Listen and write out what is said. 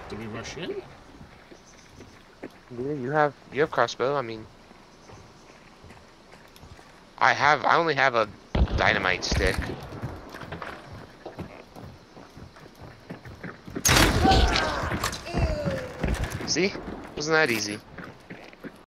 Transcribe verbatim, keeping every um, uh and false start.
Do we rush in? Yeah, you have you have crossbow. I mean, I have. I only have a dynamite stick. See? Wasn't that easy?